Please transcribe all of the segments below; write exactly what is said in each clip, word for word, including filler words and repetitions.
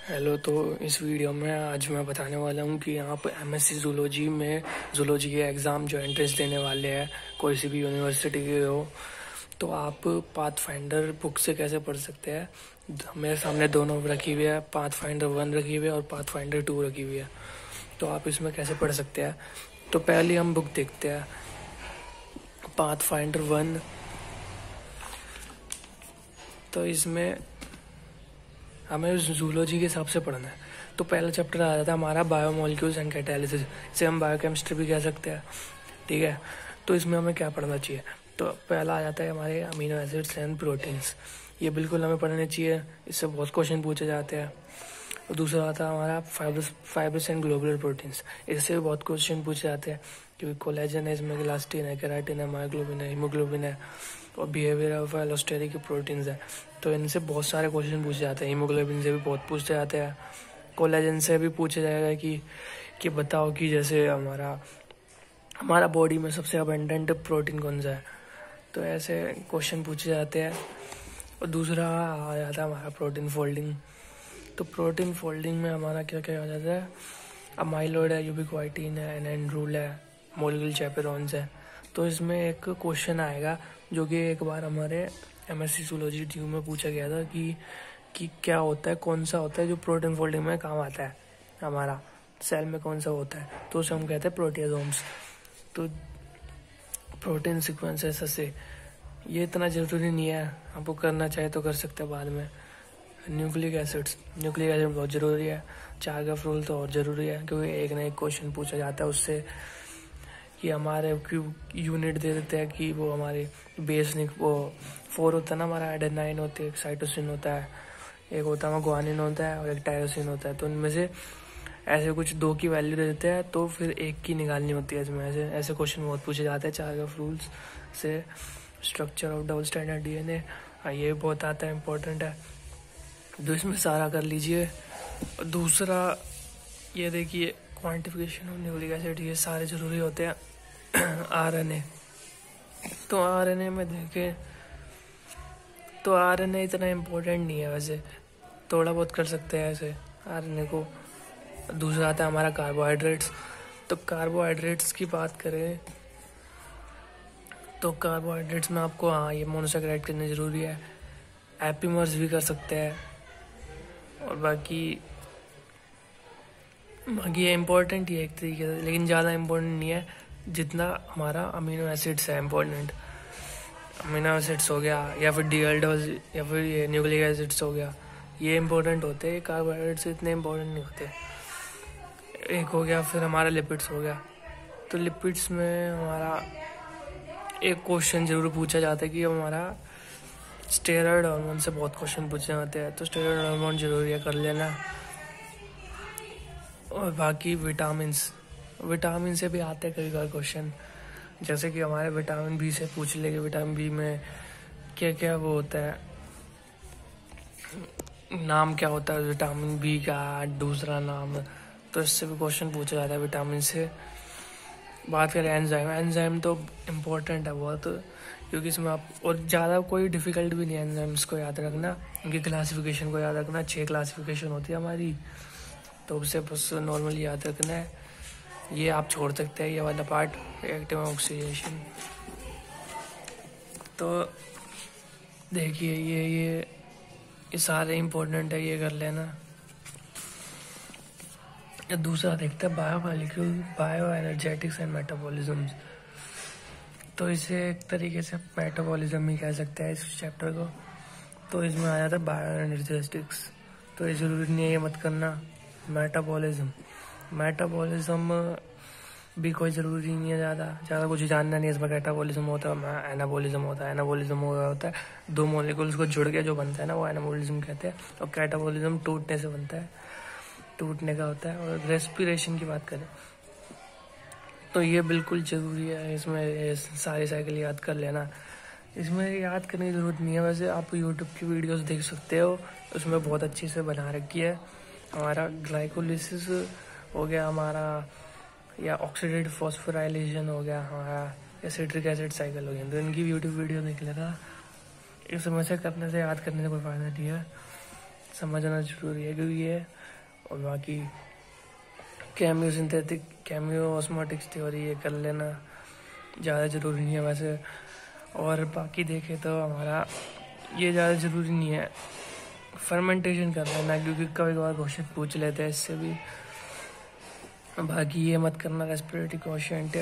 Hello. तो इस video में आज मैं बताने वाला हूँ कि आप एमएससी जूलॉजी में जूलॉजी के एग्ज़ाम जो एंट्रेंस देने वाले हैं कोई सी भी यूनिवर्सिटी के हो, तो आप पाथ फाइंडर बुक से कैसे पढ़ सकते हैं। मेरे सामने दोनों रखी हुई है, पाथ फाइंडर वन रखी हुई है और पाथ फाइंडर टू रखी हुई है। तो आप इसमें कैसे पढ़ सकते हैं। तो पहले हम बुक देखते हैं, पाथ फाइंडर वन। तो इसमें हमें जूलॉजी के हिसाब से पढ़ना है। तो पहला चैप्टर आ जाता है हमारा बायोमोलिक्यूल्स एंड कैटालिसिस, इसे हम बायोकेमिस्ट्री भी कह सकते हैं, ठीक है। तो इसमें हमें क्या पढ़ना चाहिए। तो पहला आ जाता है हमारे अमीनो एसिड्स एंड प्रोटीन्स, ये बिल्कुल हमें पढ़ने चाहिए, इससे बहुत क्वेश्चन पूछे जाते हैं। और दूसरा आता है हमारा fibrous fibrous and globular proteins, इससे भी बहुत क्वेश्चन पूछे जाते हैं क्योंकि कोलेजन है, इसमें इलास्टिन है, केराटिन है, मायोग्लोबिन है, हीमोग्लोबिन है और बिहेवियर ऑफ एलोस्टेरिक प्रोटीन्स है। तो इनसे बहुत सारे क्वेश्चन पूछे जाते हैं। हीमोग्लोबिन से भी बहुत पूछते जाते हैं, कोलेजन से भी पूछा जाएगा कि कि बताओ कि जैसे हमारा हमारा बॉडी में सबसे अबंडेंट प्रोटीन कौन सा है। तो ऐसे क्वेश्चन पूछे जाते हैं। और दूसरा आ जाता है हमारा प्रोटीन फोल्डिंग। तो प्रोटीन फोल्डिंग में हमारा क्या क्या आ जाता है, अमाइलॉइड है, यूबिक्वाइटिन है, एनाइन रूल है, मोलिकुलर चैपेरोन्स है। तो इसमें एक क्वेश्चन आएगा जो कि एक बार हमारे एमएससी जूलॉजी ड्यू में पूछा गया था कि कि क्या होता है, कौन सा होता है जो प्रोटीन फोल्डिंग में काम आता है, हमारा सेल में कौन सा होता है। तो उसे हम कहते हैं प्रोटियोसोम्स। तो प्रोटीन सीक्वेंसेस से ये इतना ज़रूरी नहीं है, आपको करना चाहे तो कर सकते हैं बाद में। न्यूक्लिक एसिड्स, न्यूक्लिक एसिड बहुत ज़रूरी है। चार्गाफ रूल तो और ज़रूरी है क्योंकि एक ना एक क्वेश्चन पूछा जाता है उससे कि हमारे यूनिट दे देते हैं कि वो हमारे बेस वो फोर होता है ना, हमारा एडेनाइन होती है, एक साइटोसिन होता है, एक होता है ग्वानिन होता है और एक टायरोसिन होता है। तो उनमें से ऐसे कुछ दो की वैल्यू दे देते हैं तो फिर एक की निकालनी होती है इसमें। ऐसे ऐसे क्वेश्चन बहुत पूछे जाते हैं चार्गाफ रूल्स से। Structure of double standard DNA, ये बहुत आता है, इम्पोर्टेंट है, तो इसमें सारा कर लीजिए। दूसरा ये देखिए क्वांटिफिकेशन ऑफ न्यूक्लिक एसिड, ये सारे ज़रूरी होते हैं। आरएनए, तो आरएनए में देखें तो आरएनए इतना इम्पोर्टेंट नहीं है, वैसे थोड़ा बहुत कर सकते हैं ऐसे आरएनए को। दूसरा आता है हमारा कार्बोहाइड्रेट्स। तो कार्बोहाइड्रेट्स की बात करें तो कार्बोहाइड्रेट्स में आपको हाँ ये मोनोसैकेराइड करना ज़रूरी है, एपिमर्स भी कर सकते हैं। और बाकी बाकी ये इम्पोर्टेंट ही है एक तरीके से, लेकिन ज़्यादा इम्पोर्टेंट नहीं है जितना हमारा अमीनो एसिड्स है इम्पोर्टेंट। अमीनो एसिड्स हो गया या फिर डीएल्डोज या फिर ये न्यूक्लिक एसिड्स हो गया, ये इम्पोर्टेंट होते हैं। कार्बोहाइड्रेट्स इतने इम्पोर्टेंट नहीं होते। एक हो गया फिर हमारा लिपिड्स हो गया। तो लिपिड्स में हमारा एक क्वेश्चन जरूर पूछा जाता है कि हमारा स्टेरॉयड हार्मोन से बहुत क्वेश्चन पूछे जाते हैं, तो स्टेरॉयड हार्मोन जरूरी है, कर लेना। और बाकी विटामिन्स, विटामिन से भी आते हैं कई बार क्वेश्चन, जैसे कि हमारे विटामिन बी से पूछ लेंगे विटामिन बी में क्या क्या वो होता है, नाम क्या होता है विटामिन बी का, दूसरा नाम। तो इससे भी क्वेश्चन पूछा जाता है विटामिन से। बात करें एंजाइम, एंजाइम तो इम्पोर्टेंट है बहुत, क्योंकि इसमें आप और ज़्यादा कोई डिफ़िकल्ट भी नहीं है एंजाइम्स को याद रखना, उनकी क्लासिफिकेशन को याद रखना। छः क्लासिफिकेशन होती है हमारी, तो उससे बस नॉर्मली याद रखना है। ये आप छोड़ सकते हैं ये वाला पार्ट, रिएक्टिव ऑक्सीडेशन। तो देखिए ये ये ये सारे इम्पोर्टेंट है, ये कर लेना। दूसरा देखते हैं biomolecule, bioenergetics and metabolism. तो इसे एक तरीके से मेटाबॉलिज्म ही कह सकते हैं इस चैप्टर को। तो इसमें आ जाता है बायो एनर्जेटिक्स। तो ये जरूरी नहीं है ये मत करना। मेटाबॉलिज्म, मेटाबॉलिज्म भी कोई ज़रूरी नहीं है, ज़्यादा ज़्यादा कुछ जानना नहीं है इसमें। कैटाबॉलिज्म होता है, एनाबॉलिज्म होता है। एनाबॉलिज्म होता है दो मॉलिक्यूल्स को जुड़ के जो बनता है ना, वो एनाबॉलिज्म कहते हैं। और कैटाबॉलिज्म टूटने से बनता है, टूटने का होता है। और रेस्पिरेशन की बात करें तो ये बिल्कुल ज़रूरी है, इसमें सारी साइकिल याद कर लेना। इसमें याद करने की ज़रूरत नहीं है, वैसे आप यूट्यूब की वीडियोस देख सकते हो, उसमें बहुत अच्छी से बना रखी है। हमारा ग्लाइकोलिसिस हो गया हमारा, या ऑक्सीडेटिव फॉस्फोराइलेशन हो गया हमारा, या सिट्रिक एसिड साइकिल हो गया। तो इनकी यूट्यूब वीडियो देख लेना, इस समय से करने से याद करने से कोई फ़ायदा नहीं है। समझना जरूरी है क्योंकि ये, और बाकी chemiosynthetic chemiosmotics theory ये कर लेना ज़्यादा ज़रूरी नहीं है वैसे। और बाकी देखे तो हमारा ये ज़्यादा ज़रूरी नहीं है फर्मेंटेशन कर लेना, क्योंकि कभी कभार क्वेश्चन पूछ लेते हैं इससे भी। बाकी ये मत करना रेस्पिरेटरी कोशेंट।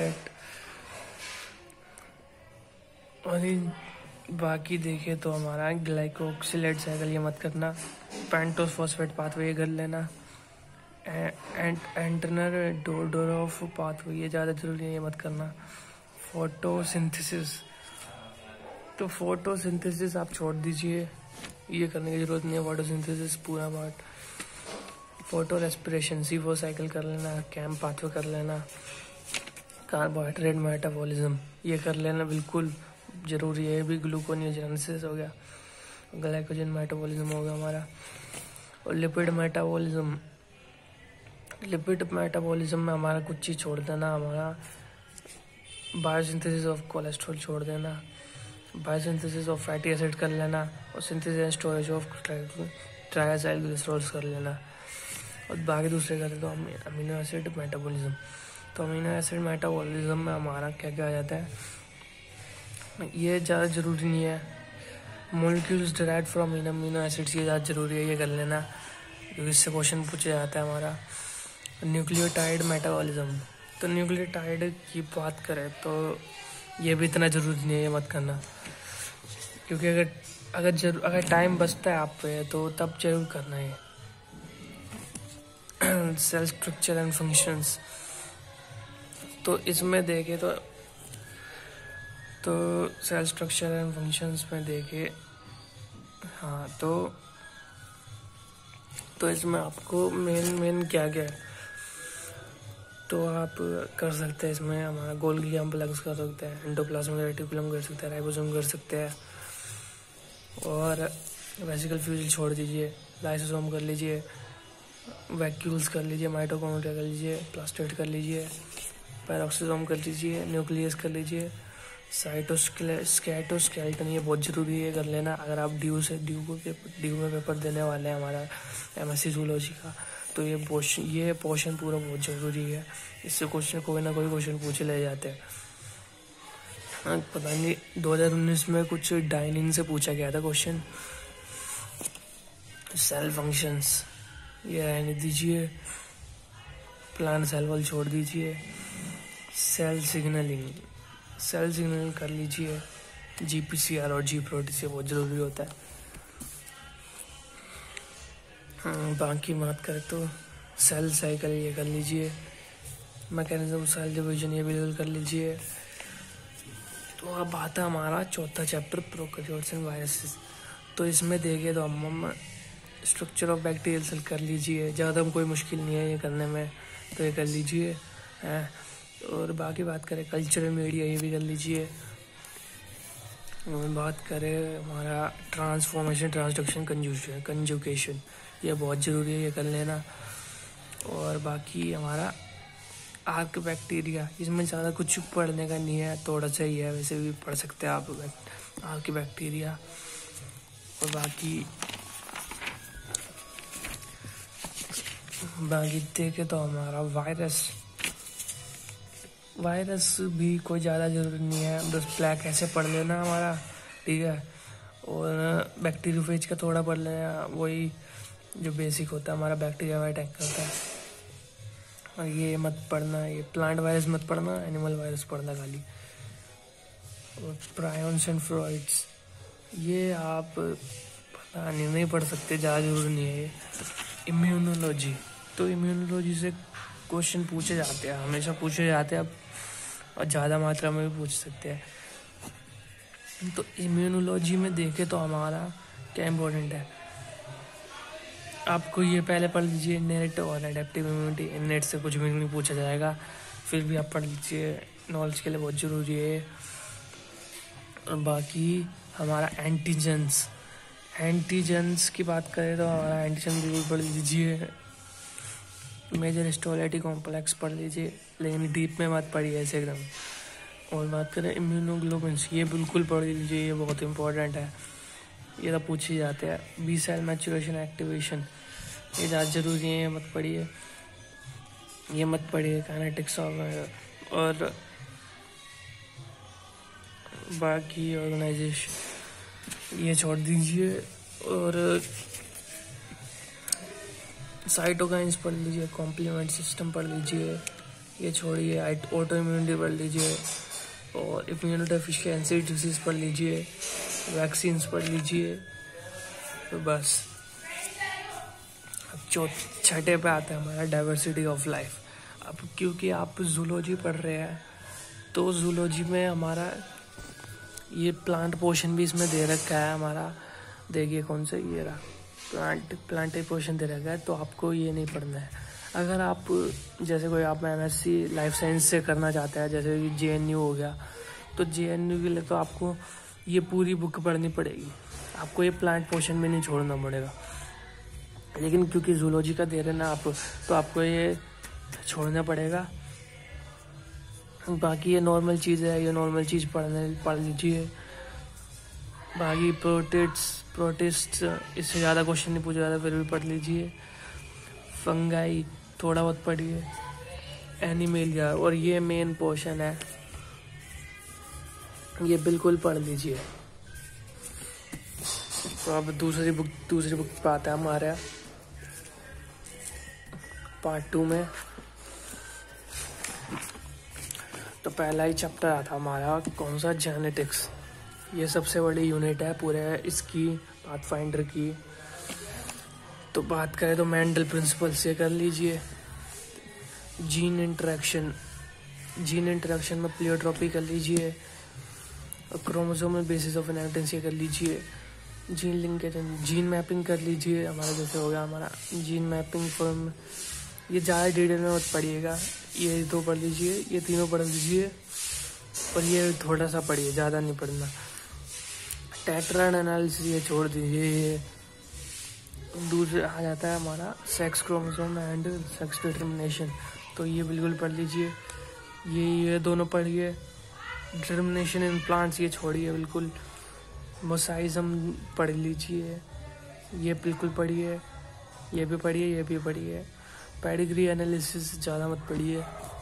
और बाकी देखे तो हमारा ग्लाइकोक्सिलेट साइकिल ये मत करना। पेंटोस फॉस्फेट पाथवे ये कर लेना। एंड एंटरनर डोडोरोफ पाथवे ये ज़्यादा जरूरी है, ये मत करना। फोटोसिंथेसिस, तो फोटोसिंथेसिस आप छोड़ दीजिए, ये करने की ज़रूरत नहीं है। फोटोसिंथेसिस पूरा part. Photorespiration C four cycle कर लेना। कैम पाथवे कर लेना। कार्बोहाइड्रेट मेटाबॉलिज्म ये कर लेना, बिल्कुल ज़रूरी है। भी ग्लूकोनियोजेनेसिस हो गया, ग्लाइकोजन मेटाबॉलिज्म हो गया हमारा। और लिपिड मेटाबॉलिज्म, लिपिड मेटाबॉलिज्म में हमारा कुछ चीज़ छोड़ देना। हमारा बायोसिंथेसिस ऑफ कोलेस्ट्रॉल छोड़ देना। बायोसिंथेसिस ऑफ फैटी एसिड कर लेना। और synthesis and storage of triacylglycerols कर लेना। और बाकी दूसरे करते तो अमीनो एसिड मेटाबॉलिज्म। तो अमीनो एसिड मेटाबॉलिज्म में हमारा क्या क्या आ जाता है, ये ज़्यादा ज़रूरी नहीं है। Molecules derived from amino acids ये ज़्यादा ज़रूरी है, ये कर लेना क्योंकि इससे क्वेश्चन पूछा जाता है हमारा। न्यूक्लियोटाइड मेटाबॉलिज्म, तो न्यूक्लियोटाइड की बात करें तो ये भी इतना ज़रूरी नहीं है, ये मत करना। क्योंकि अगर अगर जरूर अगर टाइम बचता है आप पे तो तब जरूर करना है। सेल स्ट्रक्चर एंड फंक्शंस, तो इसमें देखे तो तो सेल स्ट्रक्चर एंड फंक्शंस में देखे हाँ तो तो इसमें आपको मेन मेन क्या क्या है तो आप कर सकते हैं। इसमें हमारा गोल्गी कॉम्प्लेक्स कर सकते हैं, एंडोप्लाज्मिक रेटिकुलम कर सकते हैं, राइबोसोम कर सकते हैं। और वेसिकल फ्यूजल छोड़ दीजिए, लाइसोसोम कर लीजिए, वैक्यूल्स कर लीजिए, माइटोकॉन्ड्रिया कर लीजिए, प्लास्टेट कर लीजिए, पैरोक्सिसोम कर लीजिए, न्यूक्लियस कर लीजिए, साइटोस्केलेटन ये बहुत ज़रूरी है कर लेना। अगर आप ड्यू से ड्यू को ड्यू में पेपर देने वाले हैं हमारा एमएससी जूलॉजी का, तो ये पोर्शन ये पोर्शन पूरा बहुत ज़रूरी है। इससे क्वेश्चन कोई ना कोई क्वेश्चन पूछ ले जाते हैं। पता नहीं दो हज़ार उन्नीस में कुछ डाइनिन से पूछा गया था क्वेश्चन। सेल फंक्शंस ये रहने दीजिए, प्लांट सेल वॉल छोड़ दीजिए। सेल सिग्नलिंग, सेल सिग्नलिंग कर लीजिए। जीपीसीआर और जी प्रोटीन बहुत ज़रूरी होता है। हाँ, बाकी बात करें तो सेल साइकिल ये कर लीजिए। मैकेनिज्म सेल डिवीजन ये बिल्कुल कर लीजिए। तो अब आता है हमारा चौथा चैप्टर प्रोकैरियोट्स एंड वायरसेस। तो इसमें देखिए तो हम स्ट्रक्चर ऑफ बैक्टीरियल सेल कर लीजिए, ज़्यादा कोई मुश्किल नहीं है ये करने में, तो ये कर लीजिए है। और बाकी बात करें कल्चरल मीडिया ये भी कर लीजिए। और बात करें हमारा ट्रांसफॉर्मेशन, ट्रांसडक्शन, कंजुगेशन कंजुगेशन ये बहुत ज़रूरी है, ये कर लेना। और बाकी हमारा आर्क बैक्टीरिया, इसमें ज़्यादा कुछ पढ़ने का नहीं है, थोड़ा सा ही है, वैसे भी पढ़ सकते हैं आप आर्क बैक्टीरिया। और बाकी बाकी देखे तो हमारा वायरस वायरस भी कोई ज़्यादा ज़रूरी नहीं है, बस ब्लैक ऐसे पढ़ लेना हमारा, ठीक है। और बैक्टीरियोफेज का थोड़ा पढ़ लेना, वही जो बेसिक होता है हमारा, बैक्टीरिया में अटैक करता है। और ये मत पढ़ना, ये प्लांट वायरस मत पढ़ना, एनिमल वायरस पढ़ना खाली। और प्रायॉन्स एंड फ्रॉइड्स ये आप पता नहीं नहीं पढ़ सकते, ज़्यादा जरूरी नहीं है ये। इम्यूनोलॉजी, तो इम्यूनोलॉजी से क्वेश्चन पूछे जाते हैं, हमेशा पूछे जाते हैं, और ज़्यादा मात्रा में भी पूछ सकते हैं। तो इम्यूनोलॉजी में देखें तो हमारा क्या इम्पोर्टेंट है, आपको ये पहले पढ़ लीजिए इनहेरिट और एडेप्टिव इम्यूनिटी। इनहेरिट से कुछ भी नहीं पूछा जाएगा, फिर भी आप पढ़ लीजिए, नॉलेज के लिए बहुत ज़रूरी है। और बाकी हमारा एंटीजेंस, एंटीजेंस की बात करें तो हमारा एंटीजन बिल्कुल पढ़ लीजिए। मेजर हिस्टोलिटी कॉम्प्लेक्स पढ़ लीजिए, लेकिन डीप में मत पढ़िए ऐसे एकदम। और बात करें इम्यूनोग्लोबिन्स, ये बिल्कुल पढ़ लीजिए, ये बहुत इंपॉर्टेंट है। ये तो पूछ ही जाते हैं। बी सेल मैचुरेशन एक्टिवेशन, ये ज़्यादा ज़रूरी है, ये मत पढ़िए, ये मत पढ़िए। काइनेटिक्स और बाकी ऑर्गेनाइजेशन ये छोड़ दीजिए, और साइटोकाइंस पढ़ लीजिए, कॉम्प्लीमेंट सिस्टम पढ़ लीजिए, ये छोड़िए। ऑटो इम्यूनिटी पढ़ लीजिए, और इम्यूनोडेफिशिएंसी डिजीज पढ़ लीजिए, वैक्सीन्स पढ़ लीजिए। तो बस अब जो छठे पे आता है हमारा डाइवर्सिटी ऑफ लाइफ। अब क्योंकि आप जूलॉजी पढ़ रहे हैं, तो जूलॉजी में हमारा ये प्लांट पोर्शन भी इसमें दे रखा है हमारा। देखिए कौन सा ये रहा, प्लांट प्लांट पोर्शन दे रखा है, तो आपको ये नहीं पढ़ना है। अगर आप जैसे कोई आप एमएससी लाइफ साइंस से करना चाहते हैं, जैसे कि जेएनयू हो गया, तो जेएनयू के लिए तो आपको ये पूरी बुक पढ़नी पड़ेगी, आपको ये प्लांट पोर्शन में नहीं छोड़ना पड़ेगा। लेकिन क्योंकि जूलॉजी का दे रहे ना आप, तो आपको ये छोड़ना पड़ेगा। बाकी ये नॉर्मल चीज़ है, ये नॉर्मल चीज़ पढ़ने पढ़ लीजिए। बाकी प्रोटिस्ट प्रोटिस्ट इससे ज़्यादा क्वेश्चन नहीं पूछा जाता, फिर भी पढ़ लीजिए। फंगाई थोड़ा बहुत पढ़िए, एनिमेलिया, और ये मेन पोर्शन है, ये बिल्कुल पढ़ लीजिए। तो अब दूसरी बुक दूसरी बुक पे आता है हमारा पार्ट टू में। तो पहला ही चैप्टर आता हमारा कौन सा, जेनेटिक्स। ये सबसे बड़ी यूनिट है पूरे इसकी, पाथफाइंडर की। तो बात करें तो मेंडल प्रिंसिपल से कर लीजिए। जीन इंटरेक्शन, जीन इंटरेक्शन में प्लियोट्रॉपी कर लीजिए। क्रोमोसोमल बेसिस ऑफ इनहेरिटेंस ये कर लीजिए। जीन लिंकेज, जीन मैपिंग कर लीजिए। हमारा जैसे हो गया हमारा जीन मैपिंग फॉर्म, ये ज़्यादा डिटेल में मत पढ़िएगा, ये दो पढ़ लीजिए, ये तीनों पढ़ लीजिए, और ये थोड़ा सा पढ़िए, ज़्यादा नहीं पढ़ना। टेट्रान एनालिसिस ये छोड़ दीजिए। ये दूसरा आ जाता है हमारा sex chromosome and sex determination, तो ये बिल्कुल पढ़ लीजिए। ये ये दोनों पढ़िए। डिटर्मिनेशन इन प्लांट्स ये छोड़िए बिल्कुल। मोसाइज्म पढ़ लीजिए, ये बिल्कुल पढ़िए। ये भी पढ़िए, ये भी पढ़िए। पेडिग्री एनालिसिस ज़्यादा मत पढ़िए।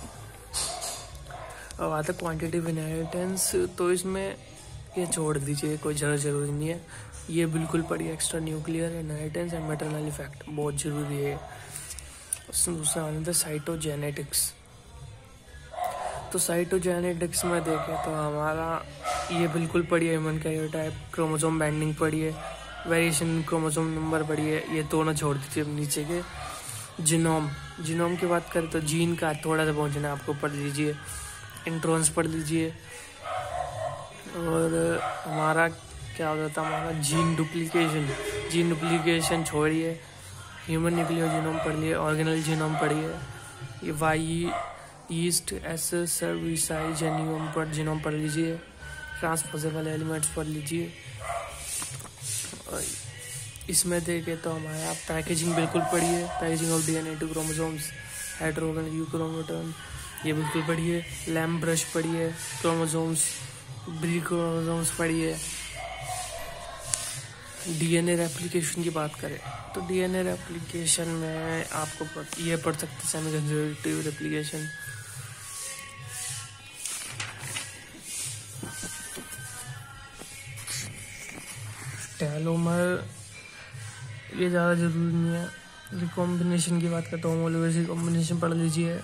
अब आता क्वांटिटेटिव इनहेरिटेंस, तो इसमें ये छोड़ दीजिए, कोई ज़्यादा ज़रूरी नहीं है। ये बिल्कुल पढ़िए। Extra nuclear inheritance and maternal effect बहुत ज़रूरी है। उसमें दूसरा आता है साइटोजेनेटिक्स। तो साइटोजेनेटिक्स में देखें तो हमारा ये बिल्कुल पढ़िए। ह्यूमन कैरियोटाइप, क्रोमोसोम बाइंडिंग पढ़िए, वेरिएशन क्रोमोसोम नंबर पढ़िए, ये दोनों छोड़ दीजिए नीचे के। जीनोम, जीनोम की बात करें तो जीन का थोड़ा सा पहुंचना है आपको, पढ़ लीजिए। इंट्रोन्स पढ़ लीजिए। और हमारा क्या हो जाता है हमारा जीन डुप्लीकेशन, जीन डुप्लीकेशन छोड़िए। ह्यूमन न्यूक्लियर जीनोम पढ़िए, ऑर्गेनल जीनोम पढ़िए। ये yeast S cerevisiae genome पर जीनोम पढ़ लीजिए। ट्रांसपोजेबल एलिमेंट्स पढ़ लीजिए। इसमें देखें तो हमारा पैकेजिंग बिल्कुल पढ़िए। Packaging of DNA to chromosomes, हेटेरोगोनल यूक्रोमोटोम, ये बिल्कुल पढ़िए। लैम्ब ब्रश पढ़िए। क्रोमोसोम्स, ब्री क्रोमोसोम्स पढ़िए। डीएनए रेप्लिकेशन की बात करें तो डीएनए रेप्लिकेशन में आपको पढ़, ये पढ़ सकते हैं सेमी कंजर्वेटिव रेप्लिकेशन। टेलोमर ये ज़्यादा ज़रूरी नहीं है। रिकॉम्बिनेशन की बात करते हो, होमोलोगस रिकॉम्बिनेशन पढ़ लीजिए।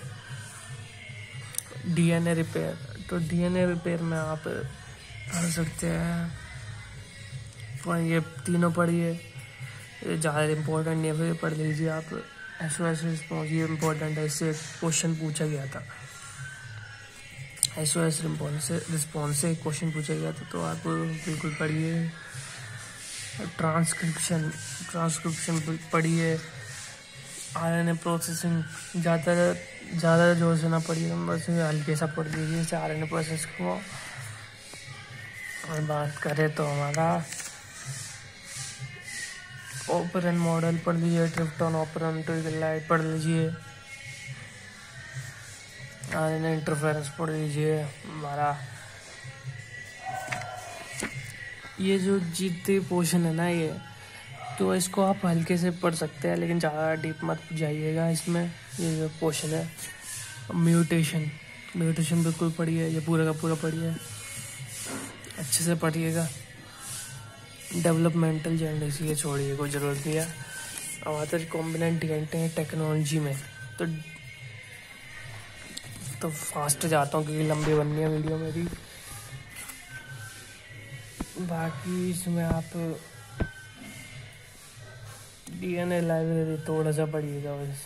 डीएनए रिपेयर, तो डीएनए रिपेयर में आप पढ़ सकते हैं, ये तीनों पढ़िए। ये ज़्यादा इम्पोर्टेंट नहीं है, फिर पढ़ लीजिए आप। एसओएस रिस्पॉन्स ये इम्पोर्टेंट है, इससे क्वेश्चन पूछा गया था। एसओएस रिस्पॉन्स रिस्पॉन्स से क्वेश्चन पूछा गया था, तो आप बिल्कुल पढ़िए। ट्रांसक्रिप्शन ट्रांसक्रिप्शन पढ़िए। आरएनए प्रोसेसिंग ज़्यादा ज़्यादा जोर से ना पढ़िए, बस हल्के सा पढ़ लीजिए इसे आरएनए प्रोसेस को। और बात करें तो हमारा ओपरन मॉडल पढ़ लीजिए। ट्रिप्टोन ओपरन ट्विगलाइट पढ़ लीजिए। आरएनए इंटरफेरेंस पढ़ लीजिए। हमारा ये जो जितने पोर्शन है ना, ये तो इसको आप हल्के से पढ़ सकते हैं, लेकिन ज़्यादा डीप मत जाइएगा इसमें। ये जो पोर्शन है म्यूटेशन, म्यूटेशन बिल्कुल पढ़िए, ये पूरा का पूरा पढ़िए, अच्छे से पढ़िएगा। डेवलपमेंटल जेंडर्स ये छोड़िए, कोई ज़रूरत नहीं है। अब आते हैं कॉम्बिनेंट हैं टेक्नोलॉजी में, तो तो फास्ट जाता हूँ क्योंकि लंबी बननी है वीडियो मेरी। बाकी इसमें आप डीएनए लाइब्रेरी थोड़ा सा पढ़िएगा बस,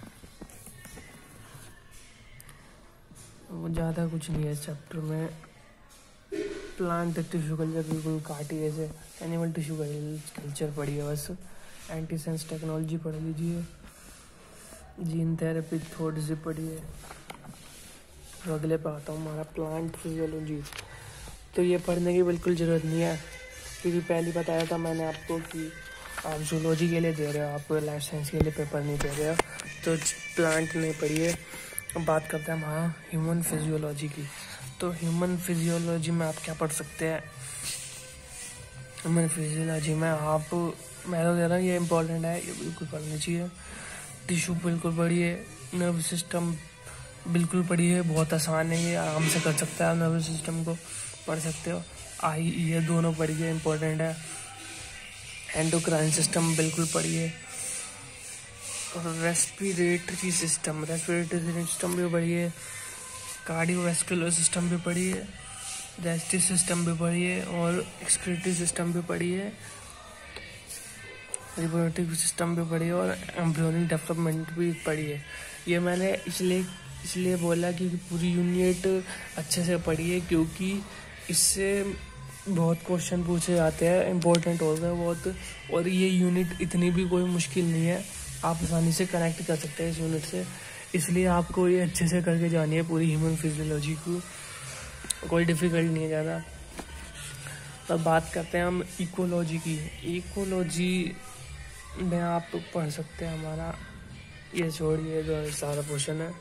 वो ज़्यादा कुछ नहीं है इस चैप्टर में। प्लांट टिश्यू कल्चर बिल्कुल काटिए से, एनिमल टिश्यू कल्चर पढ़िए बस। एंटी सेंस टेक्नोलॉजी पढ़ लीजिए, जीन थेरेपी थोड़ी सी पढ़िए। तो अगले पे आता हूँ हमारा प्लांट फिजियोलॉजी। तो ये पढ़ने की बिल्कुल ज़रूरत नहीं है, क्योंकि पहले बताया था मैंने आपको कि आप जूलॉजी के लिए दे रहे हो, आप लाइफ साइंस के लिए पेपर नहीं दे रहे हो, तो प्लांट नहीं पढ़िए। अब बात करते हैं हमारा ह्यूमन फिजियोलॉजी की। तो ह्यूमन फिजियोलॉजी में आप क्या पढ़ सकते हैं? ह्यूमन फिजियोलॉजी में आप, मैं तो कह रहा हूँ ये इम्पोर्टेंट है, ये बिल्कुल पढ़नी चाहिए। टिश्यू बिल्कुल पढ़िए, नर्वस सिस्टम बिल्कुल पढ़िए, बहुत आसान है, ये आराम से कर सकते हैं आप, नर्वस सिस्टम को पढ़ सकते हो। आई ये दोनों पढ़िए, इम्पोर्टेंट है। एंडोक्राइन सिस्टम बिल्कुल पढ़िए, और रेस्पिरेटरी सिस्टम रेस्पिरेटरी सिस्टम भी पढ़िए, कार्डियोवैस्कुलर सिस्टम भी पढ़िए, डाइजेस्टिव सिस्टम भी पढ़िए, और एक्सक्रीटरी सिस्टम भी पढ़िए, रिप्रोडक्टिव सिस्टम भी पढ़िए, और एम्ब्रियोनिक डेवलपमेंट भी पढ़िए। ये मैंने इसलिए इसलिए बोला कि पूरी यूनिट अच्छे से पढ़िए, क्योंकि इससे बहुत क्वेश्चन पूछे जाते हैं, इम्पोर्टेंट हो गए बहुत। और ये यूनिट इतनी भी कोई मुश्किल नहीं है, आप आसानी से कनेक्ट कर सकते हैं इस यूनिट से, इसलिए आपको ये अच्छे से करके जानी है पूरी ह्यूमन फिजियोलॉजी को, कोई डिफ़िकल्ट नहीं है ज़्यादा। अब बात करते हैं हम इकोलॉजी की। इकोलॉजी में आप पढ़ सकते हैं हमारा, ये छोड़िए जो सारा पोर्शन है,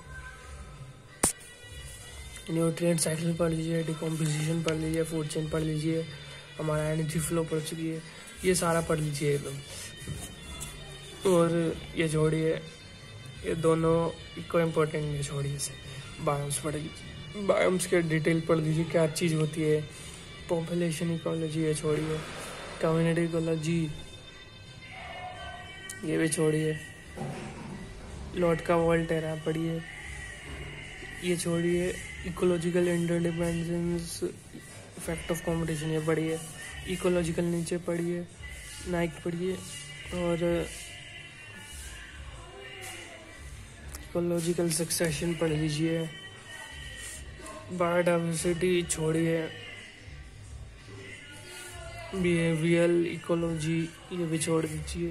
न्यूट्रिएंट साइकिल पढ़ लीजिए, डिकम्पोजिशन पढ़ लीजिए, फूड चेन पढ़ लीजिए, हमारा एनर्जी फ्लो पढ़ चुकी है, ये सारा पढ़ लीजिए एकदम। और ये छोड़िए, ये दोनों को इम्पोर्टेंट नहीं छोड़िए से। बायोम्स पढ़ लीजिए, बायोम्स के डिटेल पढ़ लीजिए, क्या चीज़ होती है। पॉपुलेशन इकोलॉजी ये छोड़िए, कम्युनिटी इकोलॉजी ये भी छोड़िए, लॉर्ड का वोल्टेरा पढ़िए, ये छोड़िए। Ecological interdependence, effect of competition ये पढ़िए, इकोलॉजिकल नीचे पढ़िए, नाइक पढ़िए, और इकोलॉजिकल सक्सेशन पढ़ लीजिए। बायोडाइवर्सिटी छोड़िए, बिहेवियरल इकोलॉजी ये भी छोड़ दीजिए।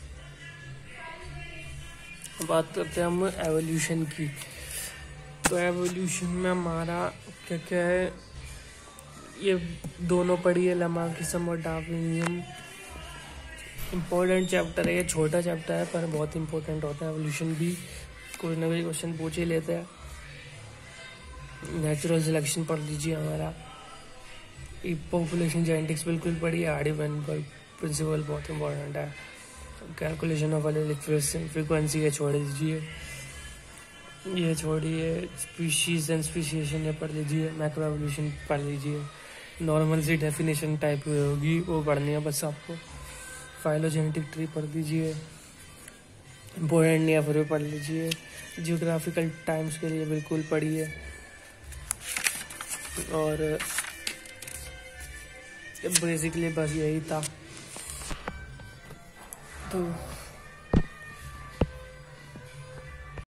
बात करते हैं हम एवोल्यूशन की। तो एवोल्यूशन में हमारा क्या क्या है, ये दोनों पढ़िए, लामार्किज्म और डार्विनिज्म। इम्पोर्टेंट चैप्टर है, ये छोटा चैप्टर है पर बहुत इंपॉर्टेंट होता है। एवोल्यूशन भी कोई ना कोई क्वेश्चन पूछ ही लेते हैं। नेचुरल सिलेक्शन पढ़ लीजिए हमारा। पॉपुलेशन जेनेटिक्स बिल्कुल पढ़िए। हार्डी वेनबर्ग प्रिंसिपल बहुत इंपॉर्टेंट है। कैलकुलेशन ऑफ एलेलिक फ्रीक्वेंसी ये छोड़ दीजिए, ये छोड़िए। स्पीशीज एंड स्पीशिएशन ये पढ़ लीजिए। मैक्रो एवोल्यूशन पढ़ लीजिए। नॉर्मल सी डेफिनेशन टाइप हुई होगी वो पढ़नी है बस आपको। फाइलोजेनेटिक ट्री पढ़ लीजिए, इम्पोर्टेंट नहीं है फिर भी पढ़ लीजिए। जियोग्राफिकल टाइम्स के लिए बिल्कुल पढ़िए। और बेसिकली बस यही था। तो